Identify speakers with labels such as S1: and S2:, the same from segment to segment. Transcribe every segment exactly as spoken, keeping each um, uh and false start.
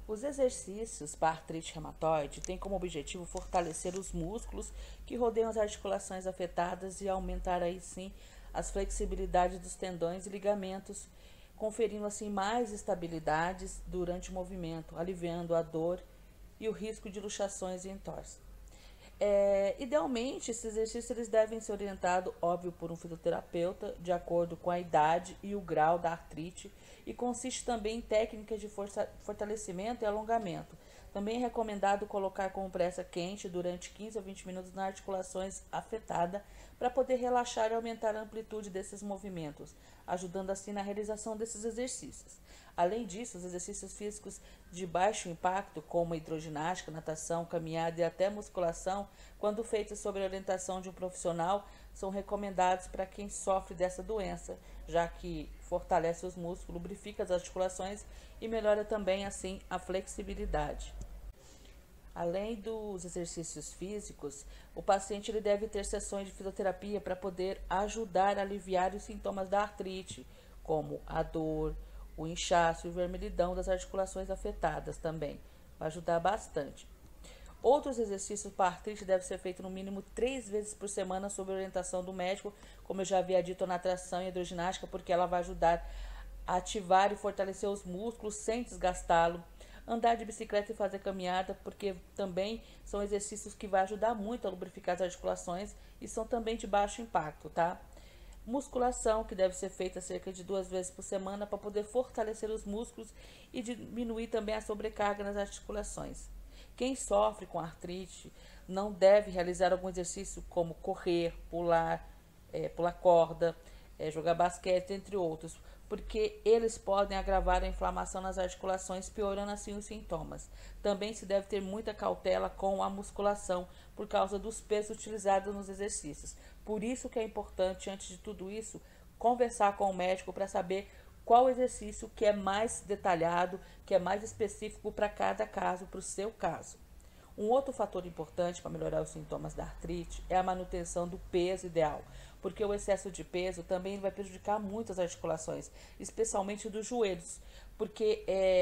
S1: Os exercícios para artrite reumatoide têm como objetivo fortalecer os músculos que rodeiam as articulações afetadas e aumentar aí sim as flexibilidades dos tendões e ligamentos, conferindo assim mais estabilidade durante o movimento, aliviando a dor e o risco de luxações e entorse. É, idealmente, esses exercícios eles devem ser orientados, óbvio, por um fisioterapeuta, de acordo com a idade e o grau da artrite, e consiste também em técnicas de força, fortalecimento e alongamento. Também é recomendado colocar compressa quente durante quinze a vinte minutos nas articulações afetadas para poder relaxar e aumentar a amplitude desses movimentos, ajudando assim na realização desses exercícios. Além disso, os exercícios físicos de baixo impacto, como hidroginástica, natação, caminhada e até musculação, quando feitos sob a orientação de um profissional, são recomendados para quem sofre dessa doença, já que fortalece os músculos, lubrifica as articulações e melhora também assim a flexibilidade. Além dos exercícios físicos, o paciente ele deve ter sessões de fisioterapia para poder ajudar a aliviar os sintomas da artrite, como a dor, o inchaço e o vermelhidão das articulações afetadas também. Vai ajudar bastante. Outros exercícios para artrite devem ser feitos no mínimo três vezes por semana sob orientação do médico, como eu já havia dito, a natação e a hidroginástica, porque ela vai ajudar a ativar e fortalecer os músculos sem desgastá-lo. Andar de bicicleta e fazer caminhada, porque também são exercícios que vai ajudar muito a lubrificar as articulações e são também de baixo impacto, tá? Musculação, que deve ser feita cerca de duas vezes por semana para poder fortalecer os músculos e diminuir também a sobrecarga nas articulações. Quem sofre com artrite não deve realizar algum exercício como correr, pular, é, pular corda, é, jogar basquete, entre outros, porque eles podem agravar a inflamação nas articulações, piorando assim os sintomas. Também se deve ter muita cautela com a musculação, por causa dos pesos utilizados nos exercícios. Por isso que é importante, antes de tudo isso, conversar com o médico para saber qual exercício que é mais detalhado, que é mais específico para cada caso, para o seu caso. Um outro fator importante para melhorar os sintomas da artrite é a manutenção do peso ideal, porque o excesso de peso também vai prejudicar muito as articulações, especialmente dos joelhos, porque,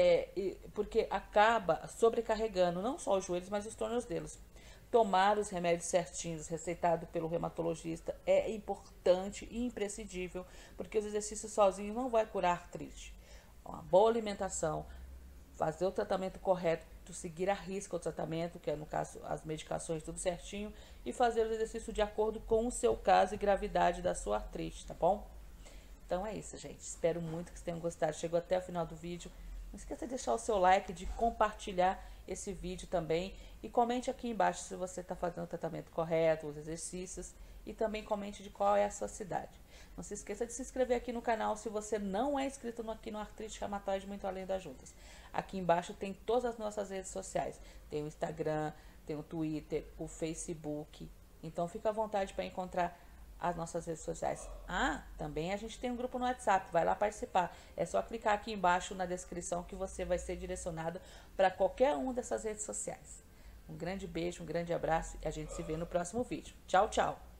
S1: é, porque acaba sobrecarregando não só os joelhos, mas os tornozelos. Tomar os remédios certinhos receitados pelo reumatologista é importante e imprescindível, porque os exercícios sozinhos não vão curar a artrite. Uma boa alimentação, fazer o tratamento correto, seguir a risca o tratamento, que é no caso as medicações, tudo certinho, e fazer o exercício de acordo com o seu caso e gravidade da sua artrite, tá bom? Então é isso, gente. Espero muito que vocês tenham gostado. Chegou até o final do vídeo. Não esqueça de deixar o seu like, de compartilhar esse vídeo também. E comente aqui embaixo se você está fazendo o tratamento correto, os exercícios. E também comente de qual é a sua cidade. Não se esqueça de se inscrever aqui no canal se você não é inscrito no, aqui no Artrite Reumatoide Muito Além das Juntas. Aqui embaixo tem todas as nossas redes sociais. Tem o Instagram, tem o Twitter, o Facebook. Então fica à vontade para encontrar as nossas redes sociais. Ah, também a gente tem um grupo no WhatsApp, vai lá participar. É só clicar aqui embaixo na descrição que você vai ser direcionado para qualquer uma dessas redes sociais. Um grande beijo, um grande abraço e a gente se vê no próximo vídeo. Tchau, tchau!